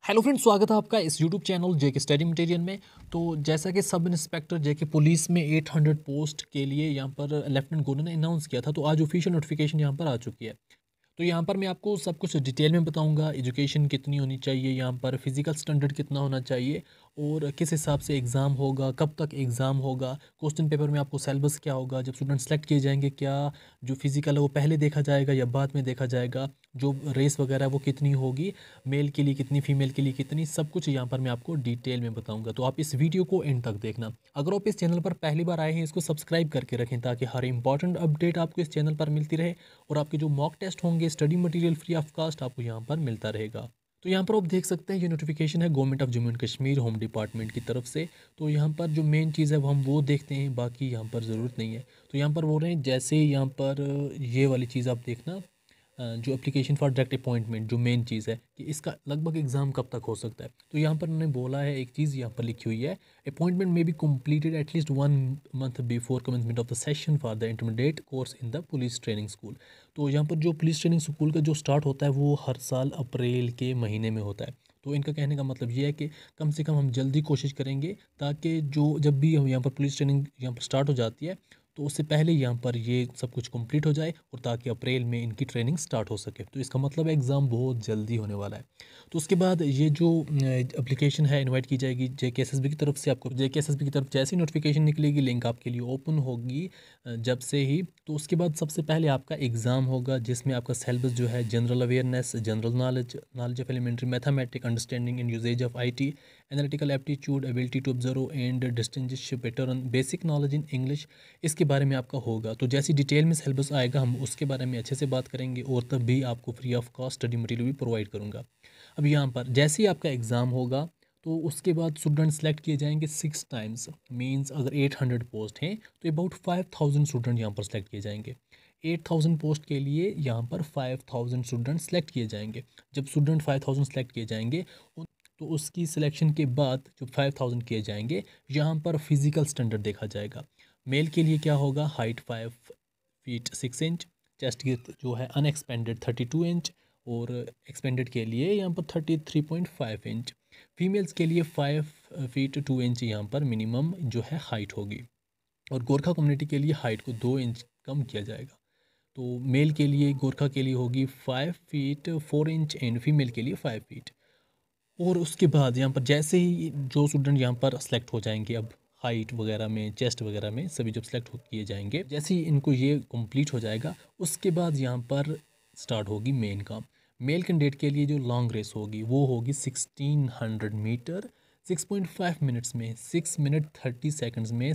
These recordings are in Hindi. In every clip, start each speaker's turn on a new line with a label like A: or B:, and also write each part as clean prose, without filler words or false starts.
A: हेलो फ्रेंड्स, स्वागत है आपका इस YouTube channel JK study material में। तो जैसा कि सब इंस्पेक्टर जेके पुलिस में 800 पोस्ट के लिए यहाँ पर लेफ्टिनेंट गवर्नर ने अनाउंस किया था, तो आज ऑफिशियल नोटिफिकेशन यहाँ पर आ चुकी है। तो यहाँ पर मैं आपको सब कुछ डिटेल में बताऊंगा। एजुकेशन कितनी होनी चाहिए, यहाँ पर फिजिकल स्टैंडर्ड कितना होना चाहिए और किस हिसाब से एग्ज़ाम होगा, कब तक एग्ज़ाम होगा, क्वेश्चन पेपर में आपको सिलेबस क्या होगा, जब स्टूडेंट सेलेक्ट किए जाएंगे क्या जो फिजिकल है वो पहले देखा जाएगा या बाद में देखा जाएगा, जो रेस वगैरह वो कितनी होगी, मेल के लिए कितनी, फीमेल के लिए कितनी, सब कुछ यहाँ पर मैं आपको डिटेल में बताऊँगा। तो आप इस वीडियो को एंड तक देखना। अगर आप इस चैनल पर पहली बार आए हैं, इसको सब्सक्राइब करके रखें ताकि हर इंपॉर्टेंट अपडेट आपको इस चैनल पर मिलती रहे और आपके जो मॉक टेस्ट होंगे, study material free of cost आपको यहाँ पर मिलता रहेगा। तो यहाँ पर आप देख सकते हैं ये नोटिफिकेशन है government of Jammu and Kashmir home department की तरफ से। तो यहाँ पर जो मेन चीज़ है वो हम वो देखते हैं, बाकी यहाँ पर ज़रूरत नहीं है। तो यहाँ पर बोल रहे हैं जैसे यहाँ पर ये वाली चीज़ आप देखना, जो एप्लीकेशन फॉर डायरेक्ट अपॉइंटमेंट, जो मेन चीज़ है कि इसका लगभग एग्ज़ाम कब तक हो सकता है। तो यहाँ पर उन्होंने बोला है, एक चीज़ यहाँ पर लिखी हुई है, अपॉइंटमेंट में be completed at least 1 month before commencement of the session for the intermediate course in the police training school. तो यहाँ पर जो पुलिस ट्रेनिंग स्कूल का जो स्टार्ट होता है वो हर साल अप्रैल के महीने में होता है। तो इनका कहने का मतलब ये है कि कम से कम हम जल्दी कोशिश करेंगे ताकि जो जब भी हम यहाँ पर पुलिस ट्रेनिंग यहाँ पर स्टार्ट हो जाती है तो उससे पहले यहाँ पर ये सब कुछ कंप्लीट हो जाए और ताकि अप्रैल में इनकी ट्रेनिंग स्टार्ट हो सके। तो इसका मतलब है एग्ज़ाम बहुत जल्दी होने वाला है। तो उसके बाद ये जो एप्लीकेशन है इनवाइट की जाएगी जेकेएसएसबी की तरफ से। आपको जेकेएसएसबी की तरफ जैसी नोटिफिकेशन निकलेगी, लिंक आपके लिए ओपन होगी जब से ही, तो उसके बाद सबसे पहले आपका एग्ज़ाम होगा जिसमें आपका सिलेबस जो है general awareness, general knowledge, knowledge of elementary mathematic, understanding and usages of IT, analytical aptitude, ability to observe and distinguish pattern, basic knowledge in English, इसके बारे में आपका होगा। तो जैसी डिटेल में सिलेबस आएगा हम उसके बारे में अच्छे से बात करेंगे और तब भी आपको free of cost study material भी प्रोवाइड करूँगा। अब यहाँ पर जैसे ही आपका एग्ज़ाम होगा तो उसके बाद स्टूडेंट सेलेक्ट किए जाएंगे 6 टाइम्स। मींस अगर 800 पोस्ट हैं तो अबाउट 5000 स्टूडेंट यहाँ पर सेलेक्ट किए जाएंगे। 8000 पोस्ट के लिए यहाँ पर 5000 स्टूडेंट सेलेक्ट किए जाएंगे। जब स्टूडेंट 5000 सेलेक्ट किए जाएंगे तो उसकी सिलेक्शन के बाद जो 5000 किए जाएंगे यहाँ पर फिज़िकल स्टैंडर्ड देखा जाएगा। मेल के लिए क्या होगा, हाइट 5 फीट 6 इंच, चेस्ट की जो है अनएक्सपेंडेड 32 इंच और एक्सपेंडेड के लिए यहाँ पर 33.5 इंच। फीमेल्स के लिए 5 फीट 2 इंच यहाँ पर मिनिमम जो है हाइट होगी और गोरखा कम्युनिटी के लिए हाइट को 2 इंच कम किया जाएगा। तो मेल के लिए गोरखा के लिए होगी 5 फीट 4 इंच एंड फीमेल के लिए 5 फीट। और उसके बाद यहाँ पर जैसे ही जो स्टूडेंट यहाँ पर सेलेक्ट हो जाएंगे, अब हाइट वगैरह में, चेस्ट वगैरह में सभी जब सेलेक्ट किए जाएंगे, जैसे ही इनको ये कंप्लीट हो जाएगा उसके बाद यहाँ पर स्टार्ट होगी मेन काम। मेल कैंडिडेट के लिए जो लॉन्ग रेस होगी वो होगी 1600 मीटर 6.5 मिनट्स में, 6 मिनट 30 सेकंड्स में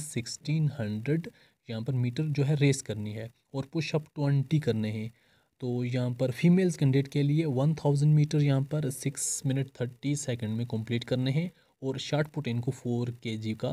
A: 1600 यहाँ पर मीटर जो है रेस करनी है और पुशअप 20 करने हैं। तो यहाँ पर फीमेल्स कैंडिडेट के लिए 1000 मीटर यहाँ पर 6 मिनट 30 सेकंड में कंप्लीट करने हैं और शॉर्ट पुट इनको 4 kg का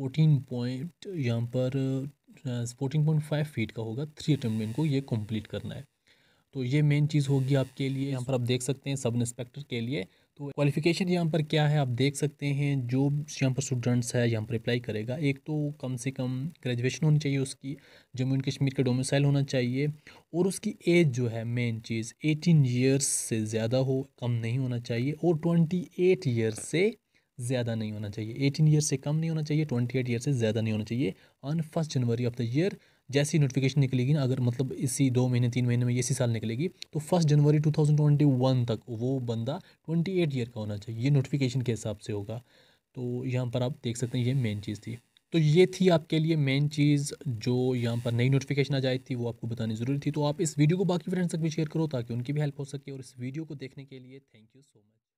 A: 14.5 फीट का होगा। 3 अटेम्प्ट में इनको ये कंप्लीट करना है। तो ये मेन चीज़ होगी आपके लिए। यहाँ पर आप देख सकते हैं सब इंस्पेक्टर के लिए तो क्वालिफ़िकेशन यहाँ पर क्या है आप देख सकते हैं। जो यहाँ पर स्टूडेंट्स है यहाँ पर अप्लाई करेगा, एक तो कम से कम ग्रेजुएशन होनी चाहिए उसकी, जम्मू एंड कश्मीर का डोमिसाइल होना चाहिए और उसकी एज जो है मेन चीज़ 18 ईयर्स से ज़्यादा हो, कम नहीं होना चाहिए, और 28 ईयर्स से ज़्यादा नहीं होना चाहिए। 18 ईयर से कम नहीं होना चाहिए, 28 ईयर से ज़्यादा नहीं होना चाहिए on 1 January of the year. जैसी नोटिफिकेशन निकलेगी ना, अगर मतलब इसी 2 महीने 3 महीने में इसी साल निकलेगी तो 1 जनवरी 2021 तक वो बंदा 28 ईयर का होना चाहिए। ये नोटिफिकेशन के हिसाब से होगा। तो यहाँ पर आप देख सकते हैं ये मेन चीज़ थी। तो ये थी आपके लिए मेन चीज़ जो यहाँ पर नई नोटिफिकेशन आ जाती थी वो आपको बतानी ज़रूरी थी। तो आप इस वीडियो को बाकी फ्रेंड्स तक भी शेयर करो ताकि उनकी भी हेल्प हो सके। और इस वीडियो को देखने के लिए थैंक यू सो मच।